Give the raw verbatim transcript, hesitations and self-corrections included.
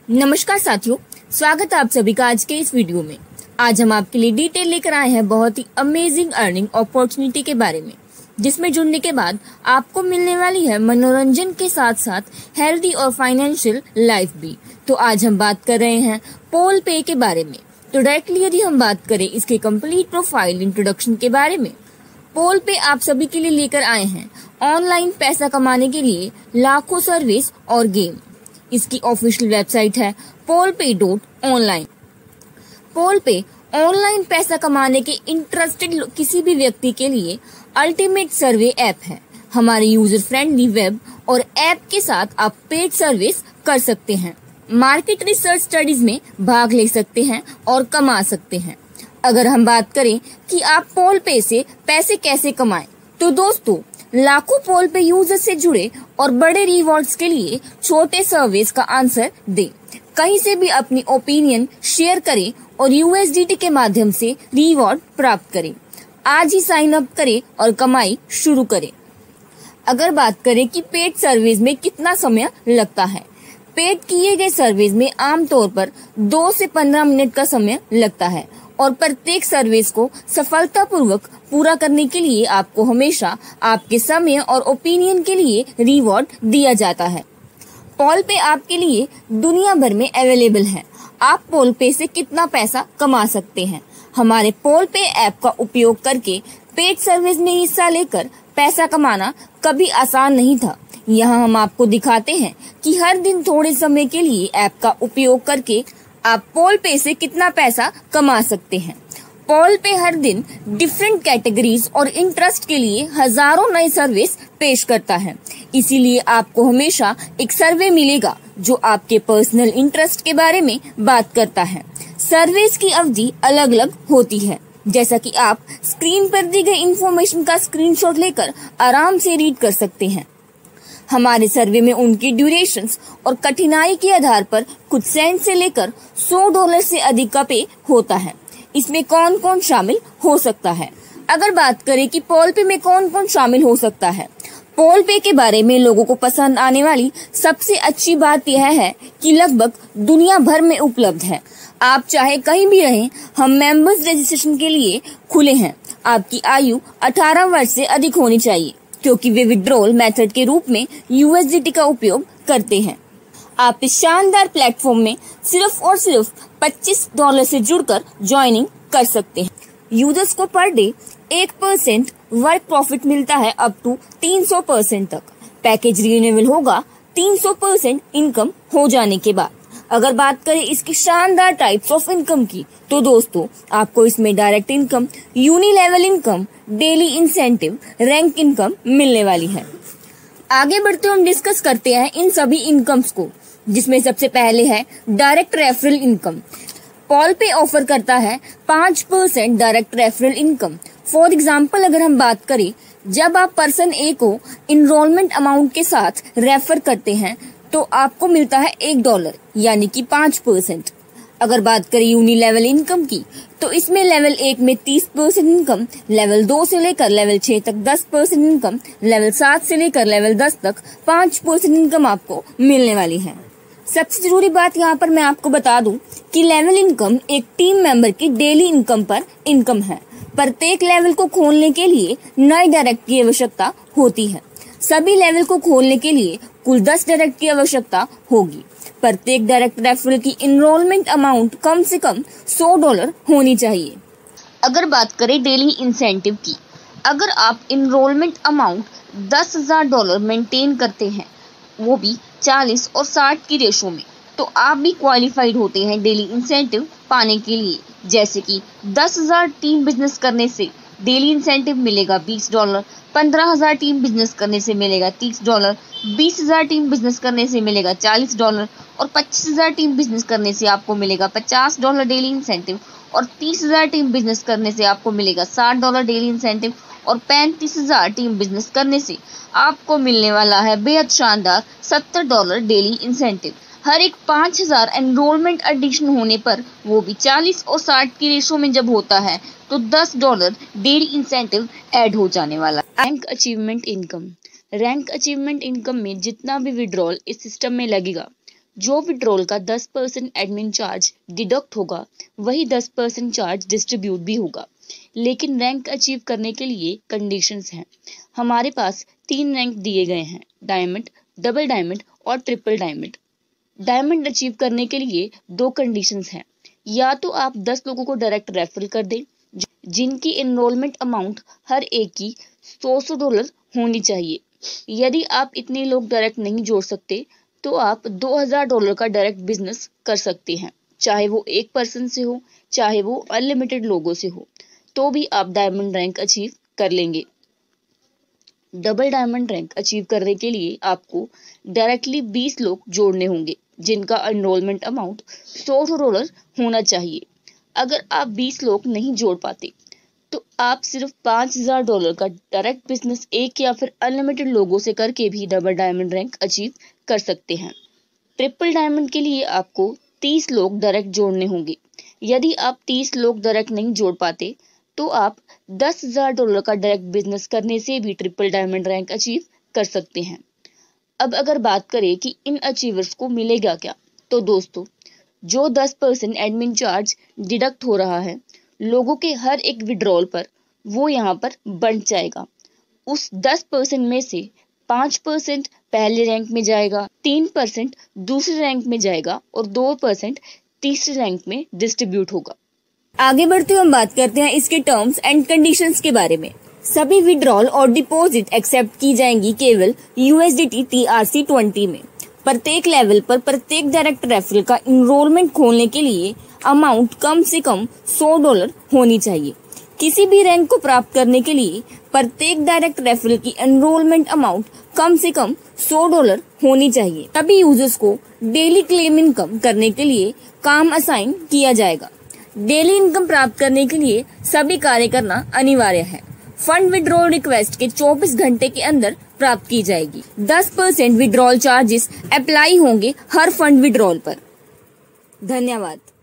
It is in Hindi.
नमस्कार साथियों, स्वागत है आप सभी का आज के इस वीडियो में। आज हम आपके लिए डिटेल लेकर आए हैं बहुत ही अमेजिंग अर्निंग अपॉर्चुनिटी के बारे में, जिसमें जुड़ने के बाद आपको मिलने वाली है मनोरंजन के साथ साथ हेल्दी और फाइनेंशियल लाइफ भी। तो आज हम बात कर रहे हैं पोल पे के बारे में। तो डायरेक्टली यदि हम बात करें इसके कंप्लीट प्रोफाइल इंट्रोडक्शन के बारे में, पोल पे आप सभी के लिए लेकर आए हैं ऑनलाइन पैसा कमाने के लिए लाखों सर्विस और गेम। इसकी ऑफिशियल वेबसाइट है पोल पे डॉट ऑनलाइन। पोल पे ऑनलाइन पैसा कमाने के इंटरेस्टेड किसी भी व्यक्ति के लिए अल्टीमेट सर्वे ऐप है। हमारे यूजर फ्रेंडली वेब और ऐप के साथ आप पेड सर्विस कर सकते हैं, मार्केट रिसर्च स्टडीज में भाग ले सकते हैं और कमा सकते हैं। अगर हम बात करें कि आप पोल पे से पैसे कैसे कमाएं, तो दोस्तों लाखों पोल पे यूजर से जुड़े और बड़े रिवॉर्ड्स के लिए छोटे सर्विस का आंसर दें। कहीं से भी अपनी ओपिनियन शेयर करें और यूएसडीटी के माध्यम से रिवॉर्ड प्राप्त करें। आज ही साइन अप करें और कमाई शुरू करें। अगर बात करें कि पेड सर्विस में कितना समय लगता है, पेड किए गए सर्विस में आमतौर पर दो से पंद्रह मिनट का समय लगता है और प्रत्येक सर्विस को सफलतापूर्वक पूरा करने के लिए आपको हमेशा आपके समय और ओपिनियन के लिए रिवॉर्ड दिया जाता है। पोल पे आपके लिए दुनिया भर में अवेलेबल है। आप पोल पे से कितना पैसा कमा सकते हैं। हमारे पोल पे ऐप का उपयोग करके पेड सर्विस में हिस्सा लेकर पैसा कमाना कभी आसान नहीं था। यहाँ हम आपको दिखाते हैं कि हर दिन थोड़े समय के लिए ऐप का उपयोग करके आप पोल पे से कितना पैसा कमा सकते हैं। पोल पे हर दिन डिफरेंट कैटेगरीज और इंटरेस्ट के लिए हजारों नए सर्विस पेश करता है। इसीलिए आपको हमेशा एक सर्वे मिलेगा जो आपके पर्सनल इंटरेस्ट के बारे में बात करता है। सर्विस की अवधि अलग अलग होती है, जैसा कि आप स्क्रीन पर दी गई इंफॉर्मेशन का स्क्रीनशॉट लेकर आराम से रीड कर सकते हैं। हमारे सर्वे में उनकी ड्यूरेशंस और कठिनाई के आधार पर कुछ सेंट से लेकर सौ डॉलर से अधिक का पे होता है। इसमें कौन कौन शामिल हो सकता है। अगर बात करें कि पोल पे में कौन कौन शामिल हो सकता है, पोल पे के बारे में लोगों को पसंद आने वाली सबसे अच्छी बात यह है कि लगभग दुनिया भर में उपलब्ध है। आप चाहे कहीं भी रहें, हम मेंबर्स रजिस्ट्रेशन के लिए खुले हैं। आपकी आयु अठारह वर्ष से अधिक होनी चाहिए, क्योंकि वे विड्रॉल मेथड के रूप में यूएसडीटी का उपयोग करते हैं। आप इस शानदार प्लेटफॉर्म में सिर्फ और सिर्फ पच्चीस डॉलर से जुड़कर ज्वाइनिंग कर सकते हैं। यूजर्स को पर डे एक परसेंट वर्क प्रॉफिट मिलता है अप टू तीन सौ परसेंट तक। पैकेज रिन्यूएबल होगा तीन सौ परसेंट इनकम हो जाने के बाद। अगर बात करें इसकी शानदार टाइप्स ऑफ इनकम की, तो दोस्तों आपको इसमें direct income, uni level income, daily incentive, rank income मिलने वाली है। आगे बढ़ते हम डिस्कस करते हैं इन सभी इनकम्स को, जिसमें सबसे पहले है डायरेक्ट रेफरल इनकम। पोल पे ऑफर करता है पाँच percent direct referral income. For example अगर हम बात करें, जब आप पर्सन ए को इनरोलमेंट अमाउंट के साथ रेफर करते हैं तो आपको मिलता है एक डॉलर, यानी कि पाँच परसेंट। अगर बात करें यूनी लेवल इनकम की, तो इसमें लेवल एक में तीस परसेंट इनकम, लेवल दो से लेकर लेवल छह तक दस परसेंट इनकम, लेवल सात से लेकर लेवल दस तक पाँच परसेंट इनकम आपको मिलने वाली है। सबसे जरूरी बात यहाँ पर मैं आपको बता दूं कि लेवल इनकम एक टीम मेंबर की डेली इनकम पर इनकम है। प्रत्येक लेवल को खोलने के लिए नए डायरेक्ट की आवश्यकता होती है। सभी लेवल को खोलने के लिए कुल दस डायरेक्ट की आवश्यकता होगी। प्रत्येक डायरेक्ट रेफरल की इनरोलमेंट अमाउंट कम से कम सौ डॉलर होनी चाहिए। अगर बात करें डेली इंसेंटिव की, अगर आप इनरोलमेंट अमाउंट दस हजार डॉलर मेंटेन करते हैं, वो भी चालीस और साठ की रेशो में, तो आप भी क्वालिफाइड होते हैं डेली इंसेंटिव पाने के लिए। जैसे कि दस हजार टीम बिजनेस करने से डेली इंसेंटिव मिलेगा बीस डॉलर, पंद्रह हजार टीम बिजनेस करने से मिलेगा तीस डॉलर, बीस हजार टीम बिजनेस करने से मिलेगा चालीस डॉलर और पच्चीस हजार टीम बिजनेस करने से आपको मिलेगा पचास डॉलर डेली इंसेंटिव और तीस हजार टीम बिजनेस करने से आपको मिलेगा साठ डॉलर डेली इंसेंटिव और पैंतीस हजार टीम बिजनेस करने से आपको मिलने वाला है बेहद शानदार सत्तर डॉलर डेली इंसेंटिव। हर एक पाँच हजार एनरोलमेंट एडिशन होने पर, वो भी चालीस और साठ की रेशो में जब होता है, तो दस डॉलर डेली इंसेंटिव ऐड हो जाने वाला। Rank achievement income. Rank achievement income में जितना भी विड्रॉल इस सिस्टम में लगेगा, जो विड्रॉल का दस परसेंट एडमिन चार्ज डिडक्ट होगा वही दस परसेंट चार्ज डिस्ट्रीब्यूट भी होगा। लेकिन रैंक अचीव करने के लिए कंडीशंस हैं। हमारे पास तीन रैंक दिए गए हैं, डायमंड, डबल डायमंड और ट्रिपल डायमंड। डायमंड अचीव करने के लिए दो कंडीशंस हैं। या तो आप दस लोगों को डायरेक्ट रेफर कर दें जिनकी एनरोलमेंट अमाउंट हर एक की सौ सौ डॉलर होनी चाहिए। यदि आप इतने लोग डायरेक्ट नहीं जोड़ सकते तो आप दो हज़ार डॉलर का डायरेक्ट बिजनेस कर सकते हैं, चाहे वो एक पर्सन से हो, चाहे वो अनलिमिटेड लोगों से हो, तो भी आप डायमंड रैंक अचीव कर लेंगे। डबल डायमंड रैंक अचीव करने के लिए आपको डायरेक्टली बीस लोग जोड़ने होंगे जिनका एनरोलमेंट अमाउंट सौ डॉलर होना चाहिए। अगर आप बीस लोग नहीं जोड़ पाते तो आप सिर्फ पाँच हज़ार डॉलर का डायरेक्ट बिजनेस एक या फिर अनलिमिटेड लोगों से करके भी डबल डायमंड रैंक अचीव कर सकते हैं। ट्रिपल डायमंड के लिए आपको तीस लोग डायरेक्ट जोड़ने होंगे। यदि आप तीस लोग डायरेक्ट नहीं जोड़ पाते तो आप दस हज़ार डॉलर का डायरेक्ट बिजनेस करने से भी ट्रिपल डायमंड रैंक अचीव कर सकते हैं। अब अगर बात करें कि इन अचीवर्स को मिलेगा क्या, तो दोस्तों जो दस परसेंट एडमिन चार्ज डिडक्ट हो रहा है लोगों के हर एक विड्रॉल पर, वो यहाँ पर बंट जाएगा। उस दस परसेंट में से पाँच परसेंट पहले रैंक में जाएगा, तीन परसेंट दूसरे रैंक में जाएगा और दो परसेंट तीसरे रैंक में डिस्ट्रीब्यूट होगा। आगे बढ़ते हुए हम बात करते हैं इसके टर्म्स एंड कंडीशंस के बारे में। सभी विड्रॉल और डिपॉजिट एक्सेप्ट की जाएंगी केवल यूएसडीटी टीआरसी ट्वेंटी में। प्रत्येक लेवल पर प्रत्येक डायरेक्ट रेफरल का इनरोलमेंट खोलने के लिए अमाउंट कम से कम सौ डॉलर होनी चाहिए। किसी भी रैंक को प्राप्त करने के लिए प्रत्येक डायरेक्ट रेफरल की एनरोलमेंट अमाउंट कम से कम सौ डॉलर होनी चाहिए। तभी यूजर्स को डेली क्लेम इनकम करने के लिए काम असाइन किया जाएगा। डेली इनकम प्राप्त करने के लिए सभी कार्य करना अनिवार्य है। फंड विड्रॉल रिक्वेस्ट के चौबीस घंटे के अंदर प्राप्त की जाएगी। दस परसेंट विड्रॉल चार्जेस अप्लाई होंगे हर फंड विड्रॉल पर। धन्यवाद।